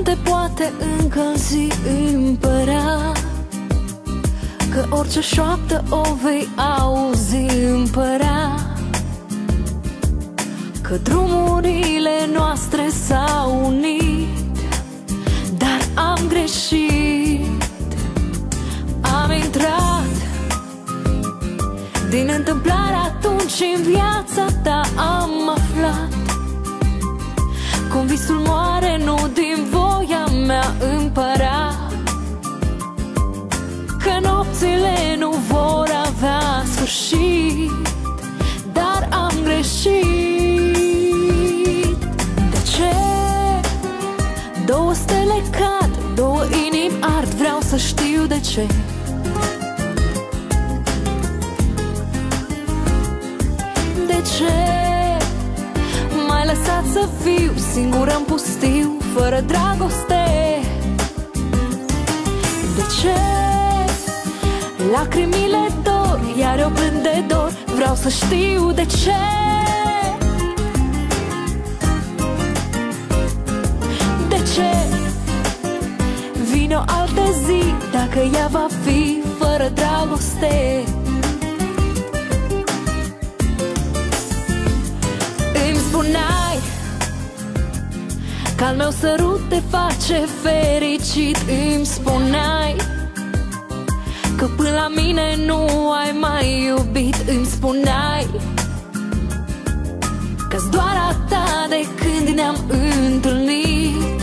te poate încălzi, îmi părea că orice șoaptă o vei auzi, îmi părea că drumurile noastre s-au unit. Dar am greșit, am intrat din întâmplare atunci în viața ta. Am aflat cum visul moare, nu din voia mea, îmi părea că nopțile nu vor avea sfârșit. Dar am greșit. De ce? Două stele cad, două inimi ard, vreau să știu de ce. De ce m-ai lăsat să fiu singură în pustiu, fără dragoste? De ce lacrimile dor, iar eu plâng de dor, vreau să știu de ce. De ce vine o altă zi dacă ea va fi fără dragoste? Îmi spuneai că al meu sărut te face fericit. Îmi spuneai că până la mine nu ai mai iubit. Îmi spuneai că-s doar a ta de când ne-am întâlnit.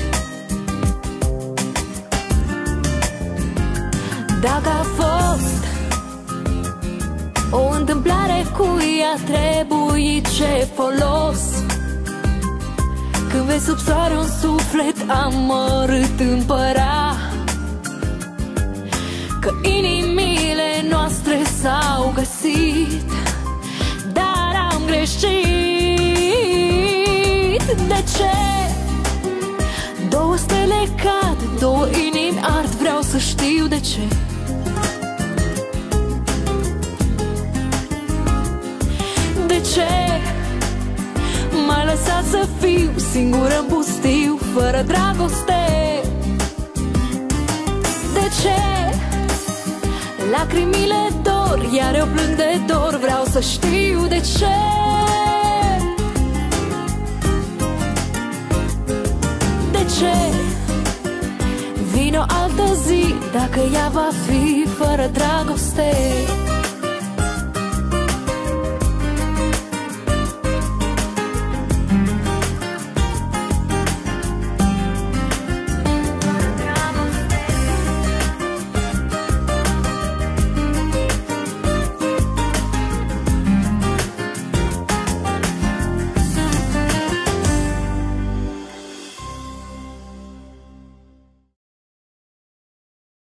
Dacă a fost o întâmplare, cui a trebuit, ce folos? Când vezi sub soare un suflet amărât, îmi părea că inimile noastre s-au găsit. Dar am greșit. De ce două stele cad, două inimi ard, vreau să știu de ce. De ce m-ai lăsat să fiu singură în pustiu, fără dragoste? De ce lacrimile dor, iar eu plâng de dor, vreau să știu de ce. De ce vine o altă zi dacă ea va fi fără dragoste?